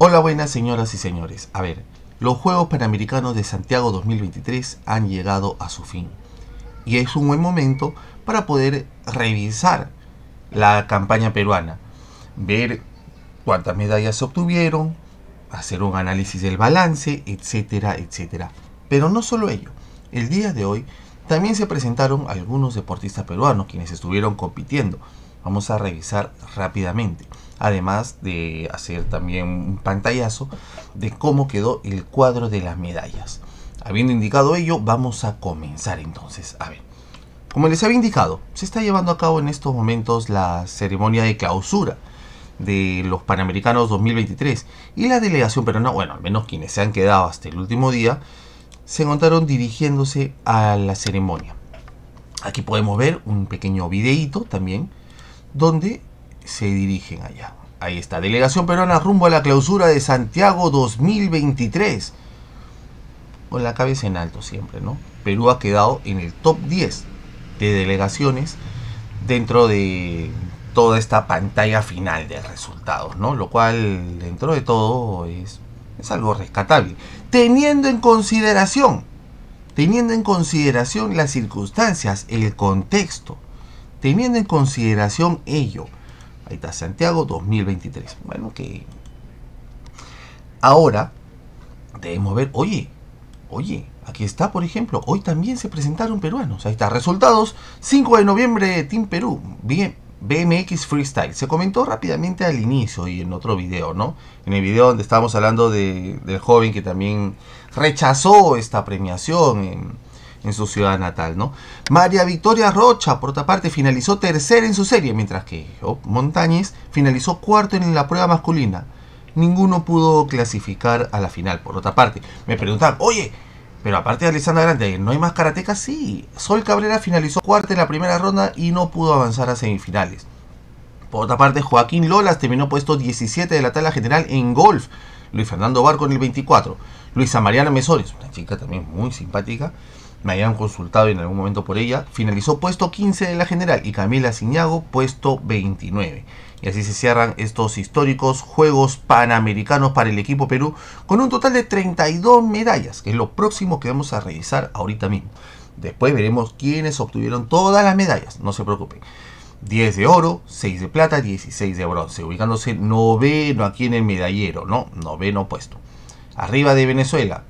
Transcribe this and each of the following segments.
Hola, buenas señoras y señores. A ver, los Juegos Panamericanos de Santiago 2023 han llegado a su fin. Y es un buen momento para poder revisar la campaña peruana. Ver cuántas medallas se obtuvieron, hacer un análisis del balance, etcétera, etcétera. Pero no solo ello. El día de hoy también se presentaron algunos deportistas peruanos quienes estuvieron compitiendo. Vamos a revisar rápidamente. Además de hacer también un pantallazo de cómo quedó el cuadro de las medallas. Habiendo indicado ello, vamos a comenzar entonces. A ver, como les había indicado, se está llevando a cabo en estos momentos la ceremonia de clausura de los Panamericanos 2023. Y la delegación peruana, bueno, al menos quienes se han quedado hasta el último día, se encontraron dirigiéndose a la ceremonia. Aquí podemos ver un pequeño videíto también, donde se dirigen allá. Ahí está, delegación peruana rumbo a la clausura de Santiago 2023. Con la cabeza en alto siempre, ¿no? Perú ha quedado en el top 10 de delegaciones dentro de toda esta pantalla final de resultados, ¿no? Lo cual, dentro de todo, es algo rescatable. Teniendo en consideración las circunstancias, el contexto, teniendo en consideración ello. Ahí está, Santiago 2023. Bueno, que ahora debemos ver, oye, aquí está, por ejemplo, hoy también se presentaron peruanos. Ahí está, resultados, 5 de noviembre, Team Perú, bien, BMX Freestyle. Se comentó rápidamente al inicio y en otro video, ¿no? En el video donde estábamos hablando del joven que también rechazó esta premiación en su ciudad natal, ¿no? María Victoria Rocha, por otra parte, finalizó tercera en su serie, mientras que Montañez finalizó cuarto en la prueba masculina. Ninguno pudo clasificar a la final. Por otra parte, me preguntaban, oye, pero aparte de Alessandra Grande, ¿no hay más karatecas? Sí, Sol Cabrera finalizó cuarta en la primera ronda y no pudo avanzar a semifinales. Por otra parte, Joaquín Lolas terminó puesto 17 de la tabla general en golf. Luis Fernando Barco en el 24. Luisa Mariana Mesores, una chica también muy simpática, me habían consultado en algún momento por ella, finalizó puesto 15 de la general, y Camila Ciñago puesto 29. Y así se cierran estos históricos Juegos Panamericanos para el equipo Perú, con un total de 32 medallas, que es lo próximo que vamos a revisar ahorita mismo. Después veremos quiénes obtuvieron todas las medallas, no se preocupen. 10 de oro, 6 de plata, 16 de bronce, ubicándose noveno aquí en el medallero, ¿no? Noveno puesto. Arriba de Venezuela.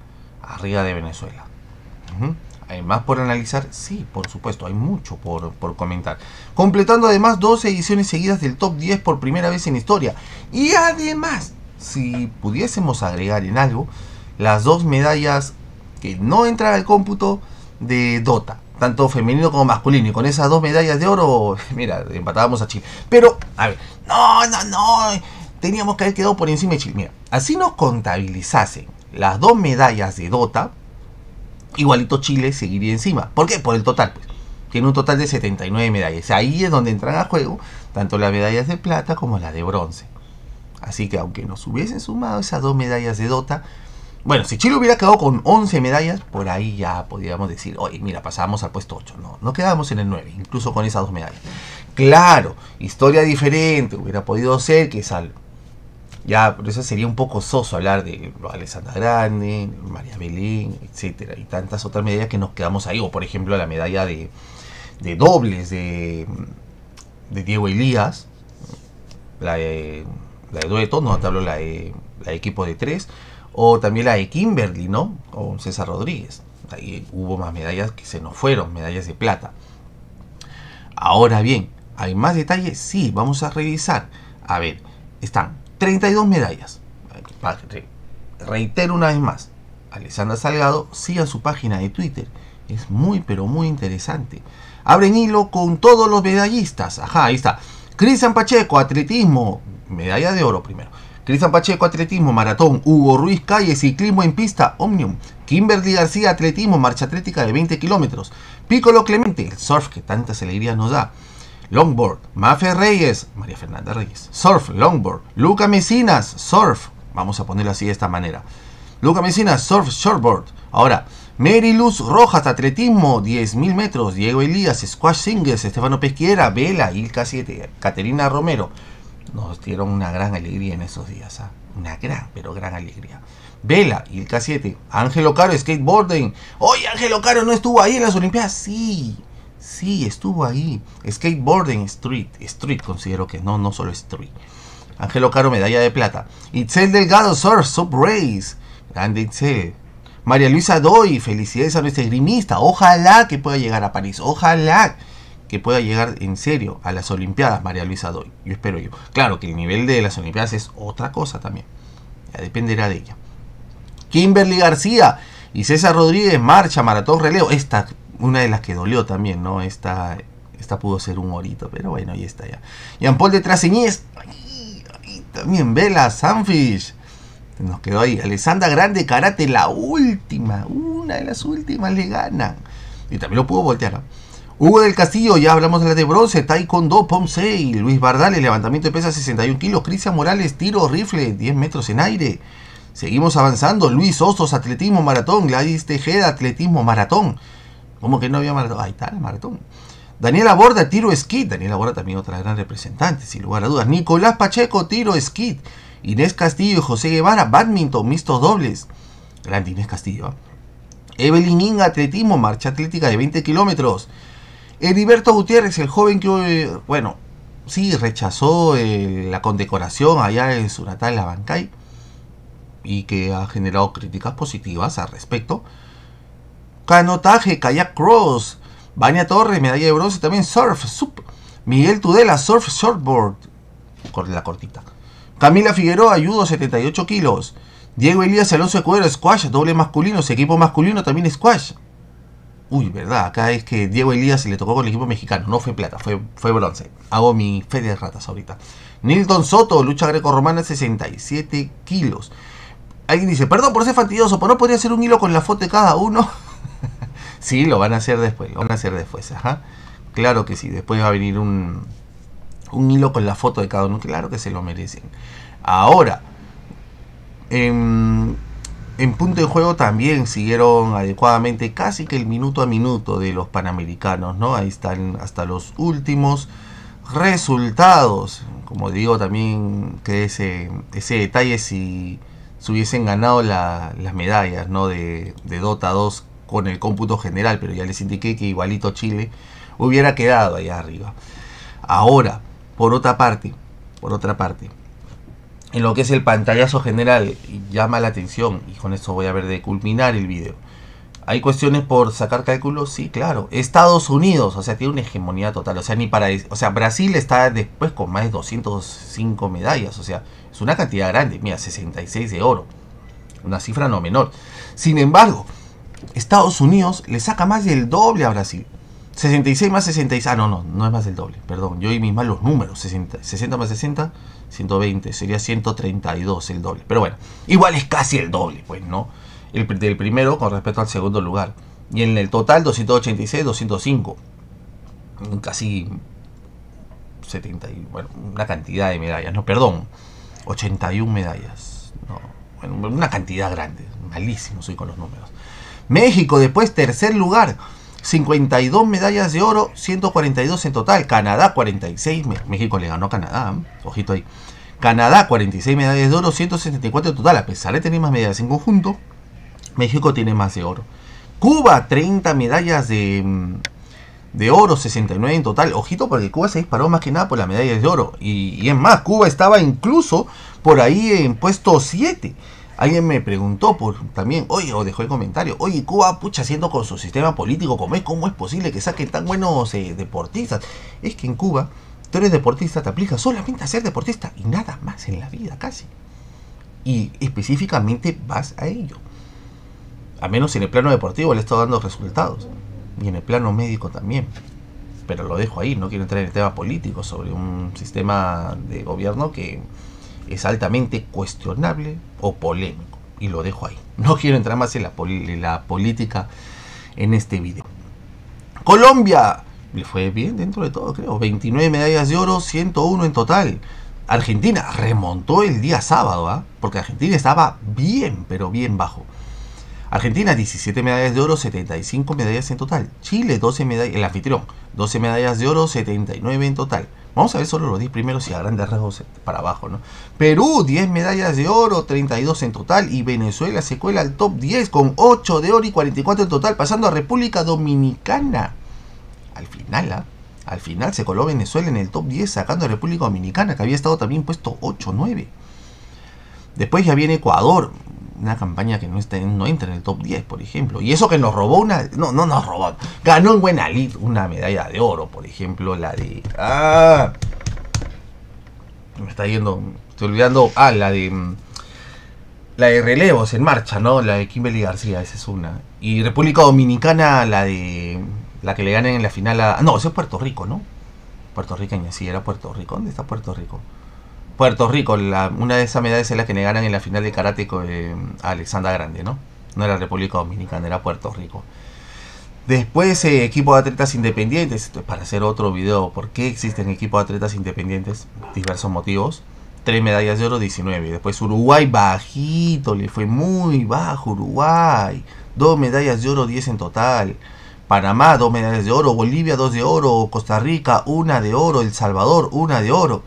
¿Hay más por analizar? Sí, por supuesto, hay mucho por comentar. Completando además 12 ediciones seguidas del top 10 por primera vez en historia. Y además, si pudiésemos agregar en algo, las dos medallas que no entran al cómputo de Dota, tanto femenino como masculino, y con esas dos medallas de oro, mira, empatábamos a Chile. Pero, a ver, no, teníamos que haber quedado por encima de Chile. Mira, así nos contabilizasen las dos medallas de Dota, igualito Chile seguiría encima. ¿Por qué? Por el total, pues. Tiene un total de 79 medallas. Ahí es donde entran a juego tanto las medallas de plata como las de bronce. Así que aunque nos hubiesen sumado esas dos medallas de Dota, bueno, si Chile hubiera quedado con 11 medallas, por ahí ya podríamos decir, oye, mira, pasamos al puesto 8. No quedamos en el 9, incluso con esas dos medallas. Claro, historia diferente, hubiera podido ser que ya, por eso sería un poco soso hablar de Alessandra Grande, María Belén, etcétera, y tantas otras medallas que nos quedamos ahí. O por ejemplo la medalla de dobles de Diego Elías, la de dueto, no te hablo la de equipo de 3, o también la de Kimberly, ¿no? Con César Rodríguez. Ahí hubo más medallas que se nos fueron, medallas de plata. Ahora bien, ¿hay más detalles? Sí, vamos a revisar. A ver, están 32 medallas. Reitero una vez más, Alessandra Salgado, sigan su página de Twitter, es muy pero muy interesante. Abren hilo con todos los medallistas. Ajá, ahí está. Cristian Pacheco, atletismo, medalla de oro primero. Cristian Pacheco, atletismo, maratón. Hugo Ruiz Calle, ciclismo en pista, Omnium. Kimberly García, atletismo, marcha atlética de 20 kilómetros. Piccolo Clemente, el surf que tantas alegrías nos da. Longboard, Mafe Reyes, María Fernanda Reyes, surf, longboard. Luca Mesinas, surf, vamos a ponerlo así de esta manera. Luca Mesinas, surf, shortboard. Ahora, Mary Luz Rojas, atletismo, 10.000 metros. Diego Elías, squash singles. Estefano Pesquiera, vela, Ilka 7. Caterina Romero, nos dieron una gran alegría en esos días, ¿ah? Una gran, pero gran alegría. Vela y el K7. Ángelo Caro, skateboarding. Oye, Ángelo Caro no estuvo ahí en las Olimpiadas. Sí, sí, estuvo ahí. Skateboarding, street considero que no solo street. Ángelo Caro, medalla de plata. Itzel Delgado, surf, sub race. Grande Itzel. María Luisa Doy, felicidades a nuestra esgrimista. Ojalá que pueda llegar a París. Ojalá que pueda llegar en serio a las Olimpiadas, María Luisa Doy. Yo espero yo. Claro que el nivel de las Olimpiadas es otra cosa también. Ya dependerá de ella. Kimberly García y César Rodríguez, marcha, maratón, relevo. Esta, una de las que dolió también, ¿no? Esta pudo ser un orito, pero bueno, ahí está ya. Jean Paul de Traseñez. Ahí también Vela, Sunfish. Nos quedó ahí. Alessandra Grande, karate, la última. Una de las últimas le ganan. Y también lo pudo voltear, ¿no? Hugo del Castillo, ya hablamos de la de bronce. Taekwondo, Pomsei. Luis Bardales, levantamiento de pesas 61 kilos. Cristian Morales, tiro, rifle, 10 metros en aire. Seguimos avanzando. Luis Hostos, atletismo, maratón. Gladys Tejeda, atletismo, maratón. ¿Cómo que no había maratón? Ahí está el maratón. Daniela Borda, tiro, esquí. Daniela Borda también otra gran representante, sin lugar a dudas. Nicolás Pacheco, tiro, esquí. Inés Castillo y José Guevara, badminton, mixtos dobles. Grande Inés Castillo. Evelyn Inga, atletismo, marcha atlética de 20 kilómetros. Heriberto Gutiérrez, el joven que, bueno, sí, rechazó la condecoración allá en su natal Abancay y que ha generado críticas positivas al respecto. Canotaje, kayak cross. Vania Torres, medalla de bronce también, surf, sup. Miguel Tudela, surf, shortboard. La cortita. Camila Figueroa, judo, 78 kilos. Diego Elías Alonso de Cuero, squash, doble masculino, equipo masculino también squash. Uy, verdad, acá es que Diego Elías se le tocó con el equipo mexicano, no fue plata, fue bronce. Hago mi fe de ratas ahorita. Nilton Soto, lucha grecorromana, 67 kilos. Alguien dice, perdón por ser fastidioso, pero no podría hacer un hilo con la foto de cada uno. Sí, lo van a hacer después, ajá. Claro que sí, después va a venir un hilo con la foto de cada uno, claro que se lo merecen. Ahora, en punto de juego también siguieron adecuadamente casi que el minuto a minuto de los Panamericanos, ¿no? Ahí están hasta los últimos resultados. Como digo, también que ese detalle si hubiesen ganado las medallas, ¿no? de Dota 2 con el cómputo general, pero ya les indiqué que igualito Chile hubiera quedado allá arriba. Ahora, por otra parte, en lo que es el pantallazo general, llama la atención, y con esto voy a ver de culminar el video. ¿Hay cuestiones por sacar cálculos? Sí, claro. Estados Unidos, o sea, tiene una hegemonía total. O sea, Brasil está después con más de 205 medallas. O sea, es una cantidad grande. Mira, 66 de oro. Una cifra no menor. Sin embargo, Estados Unidos le saca más del doble a Brasil. 66 más 66. Ah, no es más del doble. Perdón, yo oí mis malos números. 60 más 60, 120. Sería 132 el doble. Pero bueno, igual es casi el doble, pues, ¿no? Del primero con respecto al segundo lugar. Y en el total 286, 205. Casi 70, bueno, una cantidad de medallas. No, perdón, 81 medallas. No, bueno, una cantidad grande. Malísimo soy con los números. México después tercer lugar. 52 medallas de oro, 142 en total. Canadá 46. México le ganó a Canadá. Ojito ahí. Canadá 46 medallas de oro, 164 en total. A pesar de tener más medallas en conjunto, México tiene más de oro. Cuba, 30 medallas de oro, 69 en total. Ojito porque Cuba se disparó más que nada por las medallas de oro. Y es más, Cuba estaba incluso por ahí en puesto 7. Alguien me preguntó también, oye, o dejó el comentario, oye, Cuba, pucha, haciendo con su sistema político, ¿cómo es posible que saquen tan buenos deportistas? Es que en Cuba, tú eres deportista, te aplicas solamente a ser deportista y nada más en la vida, casi. Y específicamente vas a ello. A menos en el plano deportivo le está dando resultados. Y en el plano médico también. Pero lo dejo ahí, no quiero entrar en el tema político sobre un sistema de gobierno que es altamente cuestionable o polémico. Y lo dejo ahí. No quiero entrar más en la política en este video. Colombia le fue bien dentro de todo, creo. 29 medallas de oro, 101 en total. Argentina remontó el día sábado, porque Argentina estaba bien, pero bien bajo. Argentina 17 medallas de oro, 75 medallas en total. Chile 12 medallas, el anfitrión, 12 medallas de oro, 79 en total. Vamos a ver solo los 10 primeros y a grandes rasgos para abajo, ¿no? Perú 10 medallas de oro, 32 en total. Y Venezuela se cuela al top 10 con 8 de oro y 44 en total, pasando a República Dominicana. Al final se coló Venezuela en el top 10, sacando a República Dominicana, que había estado también puesto 8-9. Después ya viene Ecuador, una campaña que no entra en el top 10, por ejemplo. Y eso que nos robó una... No nos robó. Ganó en buena lid una medalla de oro, por ejemplo, la de... Me está yendo... Estoy olvidando... la de relevos en marcha, ¿no? La de Kimberly García, esa es una. Y República Dominicana, la que le ganan en la final a... No, eso es Puerto Rico, ¿no? Puertorriqueña, sí, era Puerto Rico. ¿Dónde está Puerto Rico? Puerto Rico, una de esas medallas es la que le ganan en la final de karate a Alexandra Grande, ¿no? No era República Dominicana, era Puerto Rico. Después, equipo de atletas independientes. Esto es para hacer otro video. ¿Por qué existen equipos de atletas independientes? Diversos motivos. 3 medallas de oro, 19. Después Uruguay, bajito, le fue muy bajo Uruguay. 2 medallas de oro, 10 en total. Panamá, 2 medallas de oro. Bolivia, 2 de oro. Costa Rica, 1 de oro. El Salvador, 1 de oro.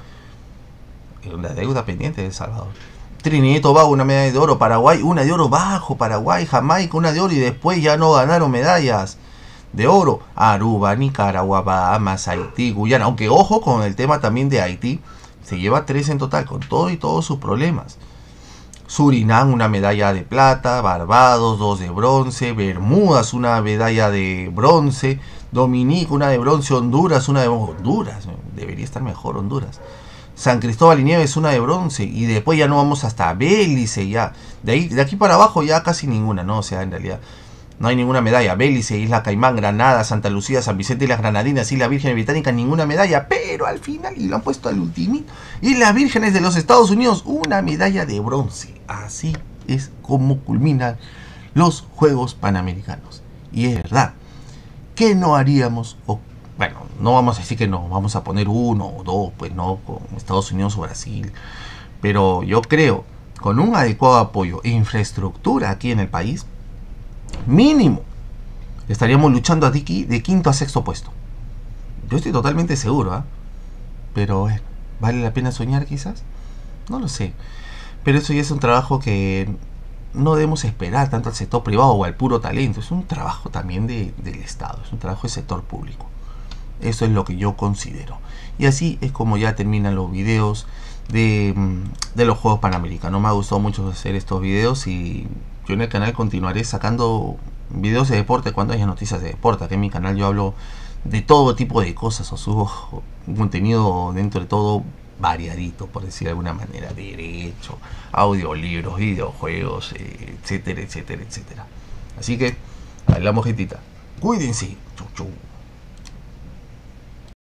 Una deuda pendiente de El Salvador. Trinidad y Tobago, 1 medalla de oro. Paraguay, 1 de oro bajo. Paraguay, Jamaica, 1 de oro. Y después ya no ganaron medallas de oro. Aruba, Nicaragua, Bahamas, Haití, Guyana. Aunque ojo con el tema también de Haití. Se lleva 3 en total, con todo y todos sus problemas. Surinam, 1 medalla de plata. Barbados, 2 de bronce. Bermudas, 1 medalla de bronce. Dominica, 1 de bronce. Honduras, 1 de bronce. Honduras, debería estar mejor Honduras. San Cristóbal y Nieves, 1 de bronce. Y después ya no vamos hasta Belice, ya. De aquí para abajo ya casi ninguna, ¿no? O sea, en realidad no hay ninguna medalla. Belice, Isla Caimán, Granada, Santa Lucía, San Vicente y las Granadinas, Isla Virgen Británica, ninguna medalla. Pero al final, y lo han puesto al ultimito, Islas Vírgenes de los Estados Unidos, 1 medalla de bronce. Así es como culminan los Juegos Panamericanos. Y es verdad, ¿qué no haríamos? Bueno, no vamos a decir que no, vamos a poner 1 o 2, pues no, con Estados Unidos o Brasil. Pero yo creo, con un adecuado apoyo e infraestructura aquí en el país, mínimo, estaríamos luchando de 5º a 6º puesto. Yo estoy totalmente seguro, pero bueno, ¿vale la pena soñar quizás? No lo sé. Pero eso ya es un trabajo que no debemos esperar tanto al sector privado o al puro talento. Es un trabajo también del Estado, es un trabajo del sector público. Eso es lo que yo considero. Y así es como ya terminan los videos de los Juegos Panamericanos. Me ha gustado mucho hacer estos videos y yo en el canal continuaré sacando videos de deporte cuando haya noticias de deporte. Aquí en mi canal yo hablo de todo tipo de cosas o subo contenido dentro de todo variadito, por decir de alguna manera. Derecho, audiolibros, videojuegos, etcétera, etcétera, etcétera. Así que, hablamos, gentita. Cuídense. Chau, chau.